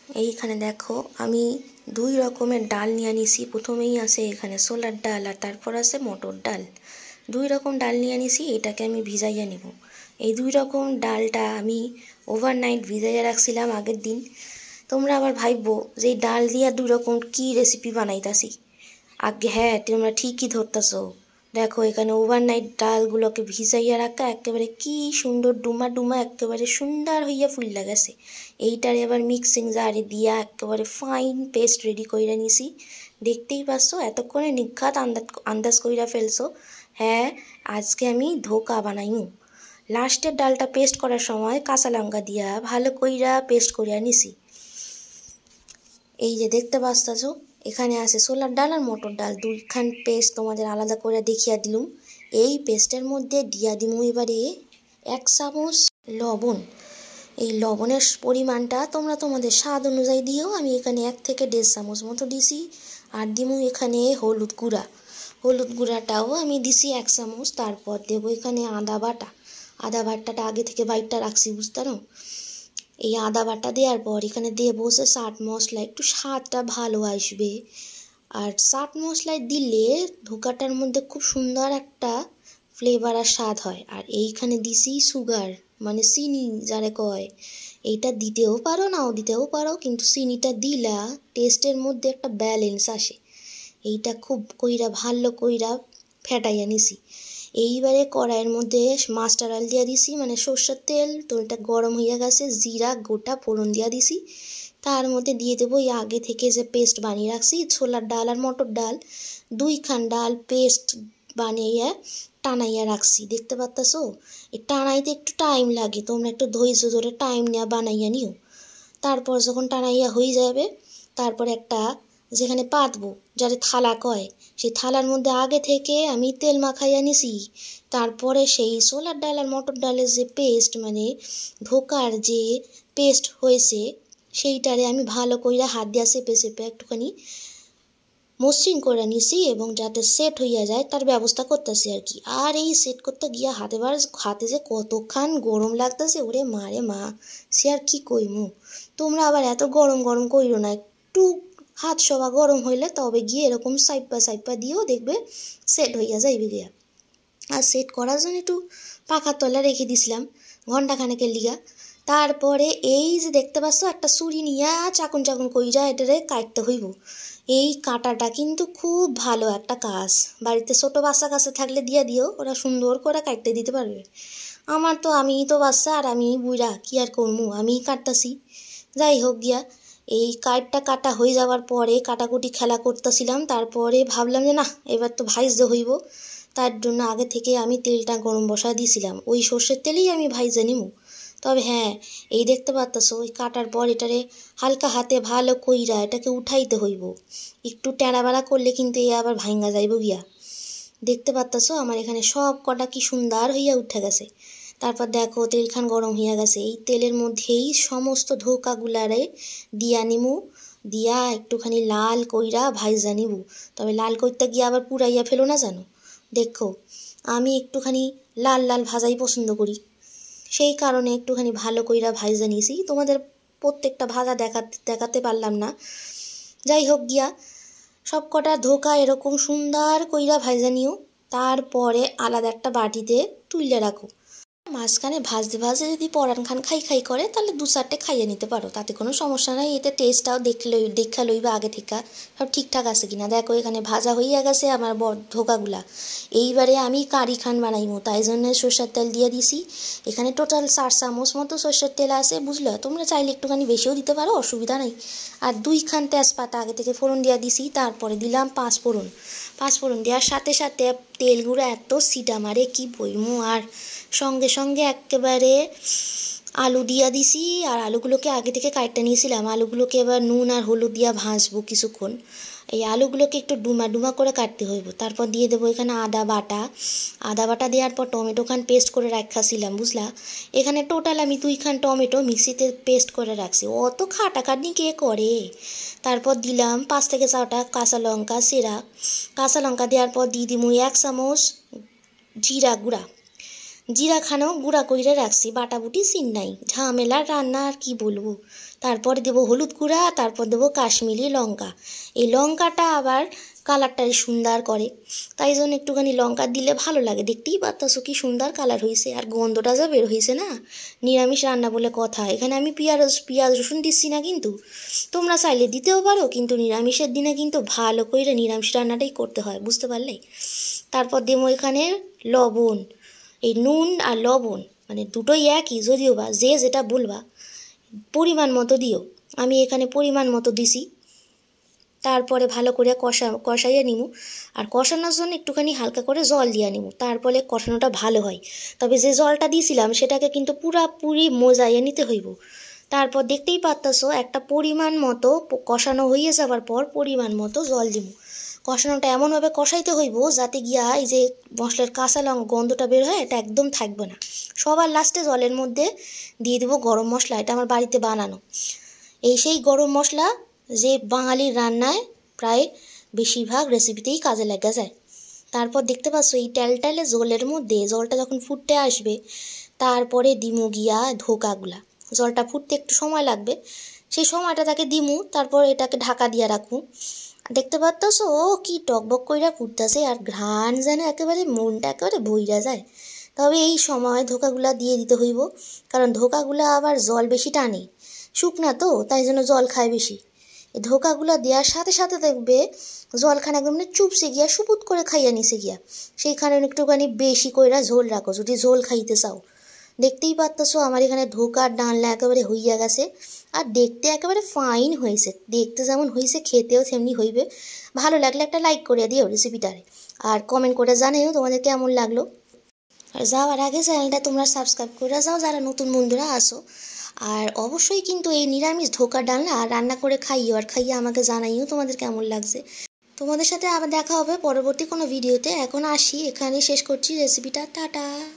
এইখানে দেখো আমি দুই রকমের ডাল নিয়ে নিছি। প্রথমেই আছে এখানে ছোলার ডাল আর তারপর আছে মটর ডাল। দুই রকম ডাল নিয়ে নিছি, এটাকে আমি ভিজাইয়া নিব। এই দুই রকম ডালটা আমি ওভারনাইট ভিজাইয়া রাখছিলাম আগের দিন। তোমরা আবার ভাববো যে এই ডাল দিয়া দুই রকম কি রেসিপি বানাইতাছি। আগে হ্যাঁ, তোমরা ঠিকই ধরতেছো। দেখো এখানে ওভারনাইট ডালগুলোকে ভিজাইয়া রাখা একেবারে কি সুন্দর ডুমা ডুমা একেবারে সুন্দর হইয়া ফুললা গেছে। এইটার এবার মিক্সিং জারে দিয়া একেবারে ফাইন পেস্ট রেডি কইরা নিছি। দেখতেই পাচ্ছ, এতক্ষণে নিঘাত আন্দাজ কইরা ফেলছো। হ্যাঁ, আজকে আমি ধোকা বানাইমু। লাস্টের ডালটা পেস্ট করার সময় কাঁচা লঙ্কা দিয়া ভালো কইরা পেস্ট করিয়া নিছি। এই যে দেখতে পাচ্ছো, এখানে আছে ছোলার ডাল আর মটর ডাল, দুইখান পেস্ট তোমাদের আলাদা করে দেখিয়া দিলুম। এই পেস্টের মধ্যে দিয়া দিমু এবারে 1 চামচ লবণ। এই লবণের পরিমাণটা তোমরা তোমাদের স্বাদ অনুযায়ী দিও। আমি এখানে 1 থেকে 1.5 চামচ মতো দিছি। আর দিমু এখানে হলুদ গুঁড়া। হলুদ গুঁড়াটাও আমি দিছি 1 চামচ। তারপর দেবো এখানে আদা বাটা। আদা বাটাটা আগে থেকে বাইটটা রাখছি, বুঝতে পারো। এই আদা বাটা দেওয়ার পর এখানে দেবো সে চাট মশলা, একটু স্বাদটা ভালো আসবে। আর চাট মশলায় দিলে ধোকাটার মধ্যে খুব সুন্দর একটা ফ্লেভার আর স্বাদ হয়। আর এইখানে দিছি সুগার, মানে চিনি যারে কয়। এইটা দিতেও পারো নাও দিতেও পারো, কিন্তু চিনিটা দিলা টেস্টের মধ্যে একটা ব্যালেন্স আসে। এইটা খুব কইরা ভালো কইরা ফেটাইয়া নিছি। এইবারে কড়াইয়ের মধ্যে মাস্টার অয়েল দিয়া দিছি, মানে সর্ষের তেল। তো এটা গরম হইয়া গেছে, জিরা গোটা ফোড়ন দিয়া দিছি। তার মধ্যে দিয়ে দেবো এই আগে থেকে যে পেস্ট বানিয়ে রাখছি ছোলার ডাল আর মটর ডাল, দুইখান ডাল পেস্ট বানিয়ে টানাইয়া রাখছি। দেখতে পাচ্ছো, এই টানাইতে একটু টাইম লাগে, তোমরা একটু ধৈর্য ধরে টাইম নেওয়া বানাইয়া নিও। তারপর যখন টানাইয়া হয়ে যাবে, তারপর একটা যেখানে পাতবো, যারে থালা কয়, সেই থালার মধ্যে আগে থেকে আমি তেল মাখাইয়া নিছি। তারপরে সেই ছোলার ডাল আর মটর ডালের যে পেস্ট, মানে ধোকার যে পেস্ট হয়েছে, সেইটারে আমি ভালো কইরা হাত দিয়া চেপে চেপে একটুখানি মসৃণ করে নিছি, এবং যাতে সেট হইয়া যায় তার ব্যবস্থা করতেছি আর কি। আর এই সেট করতে গিয়া হাতে যে কতক্ষণ গরম লাগতেছে, ওরে মারে মা, সে আর কি কইমু। তোমরা আবার এত গরম গরম কইরো না, একটু হাত সবা গরম হইলে তবে গিয়ে এরকম সাইপা দিয়েও দেখবে সেট হইয়া যাইবে গিয়া। আর সেট করার জন্য একটু পাখার তলা রেখে দিছিলাম ঘন্টাখানেকের লিগা। তারপরে এই যে দেখতে পাচ্ছ, একটা ছুরি নিয়া চাকুন কইরা এটারে কাটতে হইব। এই কাটাটা কিন্তু খুব ভালো একটা কাজ। বাড়িতে ছোট বাচ্চা কাছে থাকলে দিয়া দিও, ওরা সুন্দর করে কাটতে দিতে পারবে। আমি তো বাচ্চা আর আমি বুইড়া, কি আর করমু, আমিই কাটতাছি। যাই হোক গিয়া, এই কাটটা কাটা হয়ে যাওয়ার পরে কাটাকুটি খেলা করতেছিলাম। তারপরে ভাবলাম যে না, এবার তো ভাইজা হইব। তার জন্য আগে থেকে আমি তেলটা গরম বসা দিয়েছিলাম, ওই সর্ষের তেলেই আমি ভাইজা নিমু। তবে হ্যাঁ, এই দেখতে পাচ্ছ, ওই কাটার পর এটারে হালকা হাতে ভালো কইরা এটাকে উঠাইতে হইব। একটু টেড়াবেড়া করলে কিন্তু এ আবার ভাঙ্গা যাইব গিয়া। দেখতে পাচ্ছ আমার এখানে সব কটা কি সুন্দর হইয়া উঠে গেছে। তারপর দেখো তেলখান গরম হইয়া গেছে, এই তেলের মধ্যেই সমস্ত ধোকাগুলারে দিয়া নিমু। দিয়া একটুখানি লাল কইরা ভাইজা নিবু। তবে লাল করতে গিয়ে আবার পুড়াইয়া ফেলো না জানো। দেখো আমি একটুখানি লাল লাল ভাজাই পছন্দ করি, সেই কারণে একটুখানি ভালো কইরা ভাইজা নিয়েছি। তোমাদের প্রত্যেকটা ভাজা দেখাতে পারলাম না। যাই হোক গিয়া, সব কটা ধোকা এরকম সুন্দর কইরা ভাইজা নিও। তারপরে আলাদা একটা বাটিতে তুলে রাখো। মাঝখানে ভাজতে ভাজতে যদি পরান খান খাই করে, তাহলে 2-4টে খাইয়ে নিতে পারো, তাতে কোনো সমস্যা নাই। এতে টেস্টটাও দেখা লইবা আগে থেকে সব ঠিকঠাক আছে কিনা। দেখো এখানে ভাজা হইয়া গেছে আমার ধোকাগুলা। এইবারে আমি কারি খান বানাইমু, তাই জন্য সর্ষের তেল দিয়ে দিছি। এখানে টোটাল 4 চামচ মতো সর্ষের তেল আছে, বুঝলো। তোমরা চাইলে একটুখানি বেশিও দিতে পারো, অসুবিধা নাই। আর 2 খান তেজপাতা আগে থেকে ফোড়ন দিয়ে দিছি। তারপরে দিলাম 5 ফোড়ন। 5 ফোড়ন দেওয়ার সাথে সাথে তেলগুলো এত সিটা মারে কি বইমু। আর সঙ্গে সঙ্গে একেবারে আলু দিয়া দিছি। আর আলুগুলোকে আগে থেকে কাটতে নিয়েছিলাম। আলুগুলোকে এবার নুন আর হলুদ দিয়া ভাজবো কিছুক্ষণ। এই আলুগুলোকে একটু ডুমা ডুমা করে কাটতে হইব। তারপর দিয়ে দেবো এখানে আদা বাটা। আদা বাটা দেওয়ার পর টমেটো খান পেস্ট করে রাখাছিলাম, বুঝলা। এখানে টোটাল আমি 2 খান টমেটো মিক্সিতে পেস্ট করে রাখছি, অত খাটাখাটনি কে করে। তারপর দিলাম 5 থেকে 6টা কাঁচা লঙ্কা চেরা। কাঁচা লঙ্কা দেওয়ার পর দিয়ে দিব 1 চামচ জিরা গুঁড়া। জিরা খানাও গুঁড়া কইরা রাখছি, বাটাবুটি সিন নাই, ঝামেলার রান্না আর কি বলবো। তারপরে দেবো হলুদ গুঁড়া, তারপর দেবো কাশ্মীরি লঙ্কা। এই লঙ্কাটা আবার কালারটা সুন্দর করে, তাই জন্য একটুখানি লঙ্কা দিলে ভালো লাগে। দেখতেই পারতাছো কি সুন্দর কালার হয়েছে, আর গন্ধটা যা বের হয়েছে না। নিরামিষ রান্না বলে কথা, এখানে আমি পেঁয়াজ রসুন দিচ্ছি না, কিন্তু তোমরা চাইলে দিতেও পারো, কিন্তু নিরামিষের দিনে কিন্তু ভালো করে নিরামিষ রান্নাটাই করতে হয়, বুঝতে পারলে। তারপর দেবো এখানে লবণ। এই নুন আর লবণ মানে দুটোই একই, যদিও বা যে যেটা বলবা পরিমাণ মতো দিও। আমি এখানে পরিমাণ মতো দিছি। তারপরে ভালো করে কষাইয়া নিব, আর কষানোর জন্য একটুখানি হালকা করে জল দিয়ে নিব, তারপরে কষানোটা ভালো হয়। তবে যে জলটা দিয়েছিলাম সেটাকে কিন্তু পুরাপুরি মজাইয়া নিতে হইব। তারপর দেখতেই পারতাছো একটা পরিমাণ মতো কষানো হয়ে যাবার পর পরিমাণ মতো জল দিব। কষানোটা এমনভাবে কষাইতে হইব যাতে গিয়া এই যে মশলার কাঁচা গন্ধটা বের হয়, এটা একদম থাকবে না। সবার লাস্টে জলের মধ্যে দিয়ে দেবো গরম মশলা, এটা আমার বাড়িতে বানানো। এই সেই গরম মশলা যে বাঙালির রান্নায় প্রায় বেশিরভাগ রেসিপিতেই কাজে লাগা যায়। তারপর দেখতে পাচ্ছ এই টেলটেলে জলের মধ্যে জলটা যখন ফুটতে আসবে, তারপরে দিমু গিয়া ধোকাগুলা। জলটা ফুটতে একটু সময় লাগবে, সেই সময়টা তাকে দিমু, তারপর এটাকে ঢাকা দিয়ে রাখবো। দেখতে পারতাছো ও কি টকবক কইরা ফুটতেছে, আর ঘ্রাণ যেন একেবারে মনটা একেবারে বইরা যায়। তবে এই সময় ধোকাগুলা দিয়ে দিতে হইব, কারণ ধোকাগুলা আবার জল বেশি টানে, শুকনা তো, তাই জন্য জল খায় বেশি। এই ধোকাগুলা দেওয়ার সাথে সাথে দেখবে জলখানা একদম চুপসে গিয়া সুপুত করে খাইয়া নিছে গিয়া। সেইখানে একটুখানি বেশি কইরা ঝোল রাখো যদি ঝোল খাইতে চাও। দেখতেই পারতেছো আমার এখানে ধোকার ডালনা একেবারে হইয়া গেছে, আর দেখতে একেবারে ফাইন হয়েছে। দেখতে যেমন হয়েছে খেতেও তেমনি হইবে। ভালো লাগলে একটা লাইক করে দিও রেসিপিটারে, আর কমেন্ট করে জানিও তোমাদের কেমন লাগলো। আর যাওয়ার আগে চ্যানেলটা তোমরা সাবস্ক্রাইব করে যাও যারা নতুন বন্ধুরা আসো। আর অবশ্যই কিন্তু এই নিরামিষ ধোকার ডালনা রান্না করে খাইও, আর খাইয়ে আমাকে জানাইও তোমাদের কেমন লাগছে। তোমাদের সাথে আবার দেখা হবে পরবর্তী কোনো ভিডিওতে। এখন আসি, এখানে শেষ করছি রেসিপিটা। টাটা।